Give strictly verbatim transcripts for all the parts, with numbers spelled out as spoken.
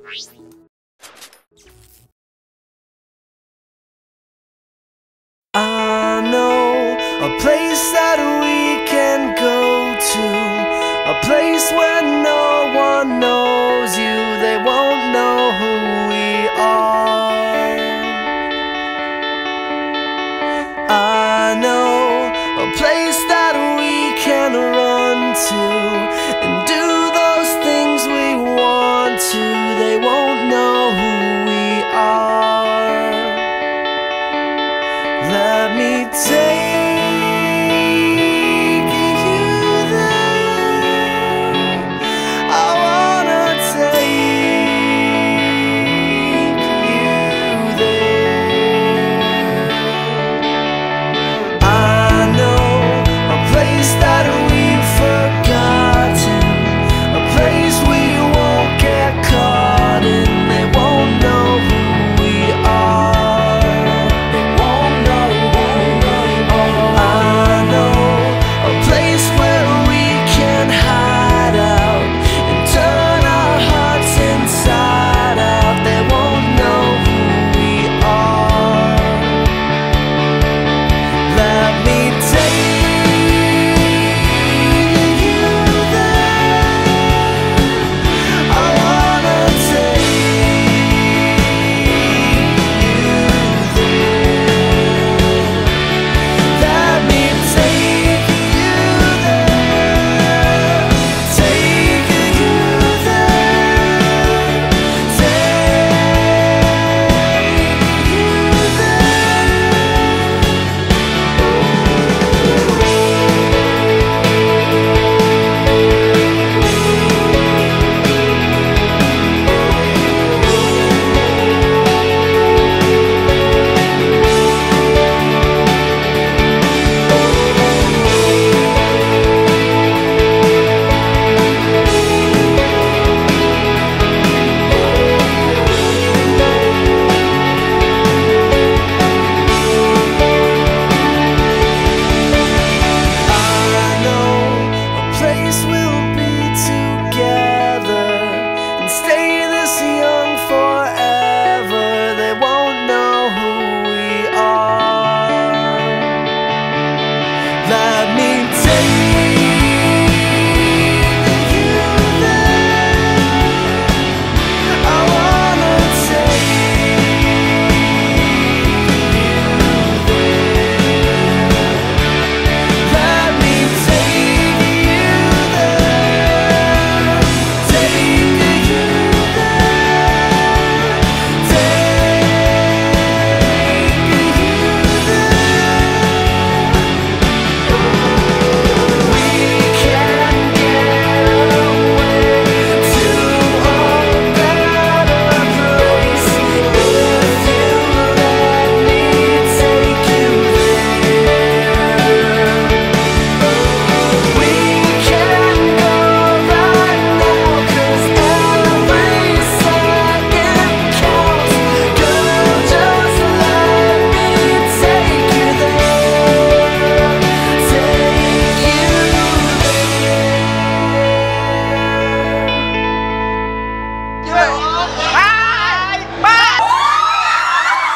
I know a place that we can go to, a place where no one knows you, they won't know who we are. I know a place that we can run to and do those things we want to, they won't know who we are. Let me take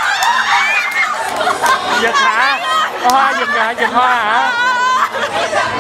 giật hả? Hoa giật hả? Giật hoa hả?